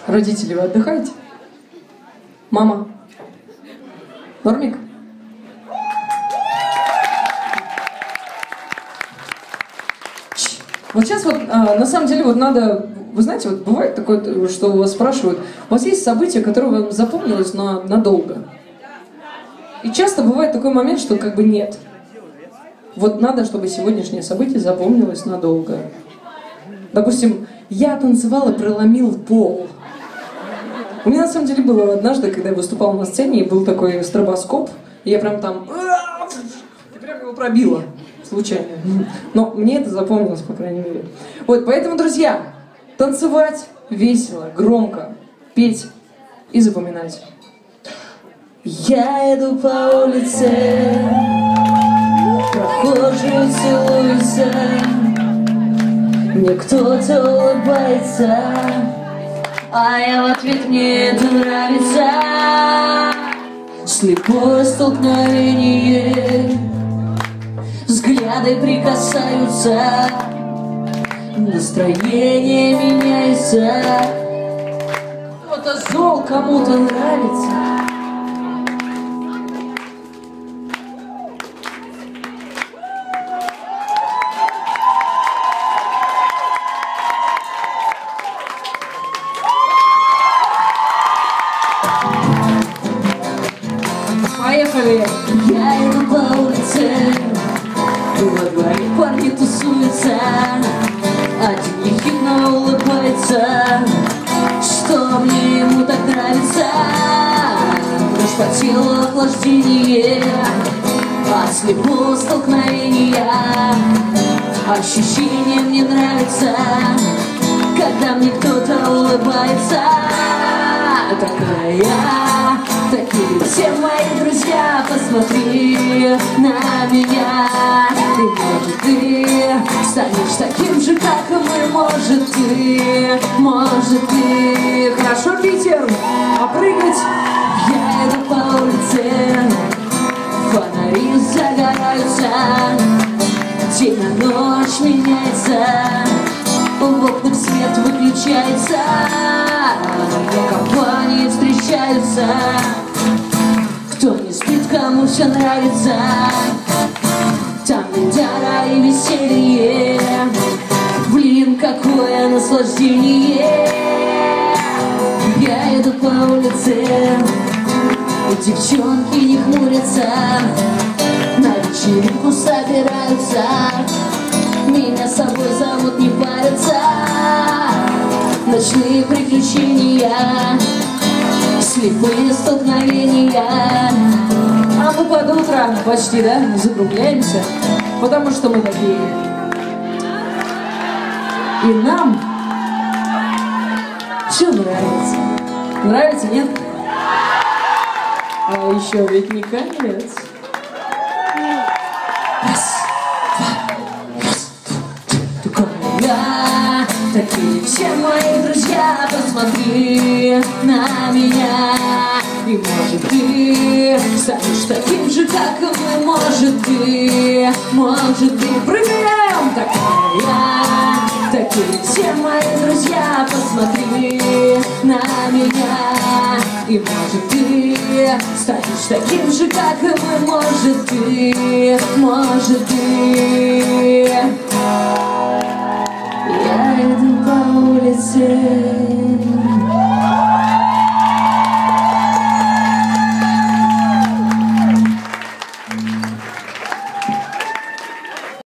Родители, вы отдыхаете? Мама? Нормик? Вот сейчас вот, на самом деле, вот надо... Вы знаете, вот бывает такое, что у вас спрашивают, у вас есть событие, которое вам запомнилось надолго? И часто бывает такой момент, что как бы нет. Вот надо, чтобы сегодняшнее событие запомнилось надолго. Допустим, я танцевал и проломил пол. У меня на самом деле было однажды, когда я выступал на сцене, и был такой стробоскоп, и я прям там... И прям его пробила. Случайно. Но мне это запомнилось, по крайней мере. Вот, поэтому, друзья, танцевать весело, громко, петь и запоминать. Я иду по улице, прохожие целуются, мне кто-то улыбается, а я в ответ, мне это нравится. Слепое столкновение, взгляды прикасаются, настроение меняется. Кто-то зол, кому-то нравится. Поехали! Я иду по улице, во дворе парни тусуются, один ехидно улыбается, что мне ему так нравится. Дрожь по телу, охлаждение от слепого столкновения. Ощущение мне нравится, когда мне кто-то улыбается. Такая я, такие все мои друзья, посмотри на меня. И может ты станешь таким же, как и мы, может ты. Хорошо, Питер, попрыгать. Я иду по улице, фонари загораются, день на ночь меняется, в окнах свет выключается, компании встречаются, кто не спит, кому все нравится, там гитара и веселье, блин, какое наслаждение. Я иду по улице, и девчонки не хмурятся, на вечеринку собираются, меня с собой зовут, не парятся. Ночные приключения, слепые столкновения. А мы под утро почти, да, закругляемся, потому что мы такие. И нам все нравится. Нравится, нет? А еще ведь не конец. Я, такие все мои друзья, посмотри на меня. И может ты станешь таким же, как и мы, может ты. Прыгаем! Такая я, такие все мои друзья, посмотри на меня. И может ты станешь таким же, как и мы, может ты. Я иду по улице,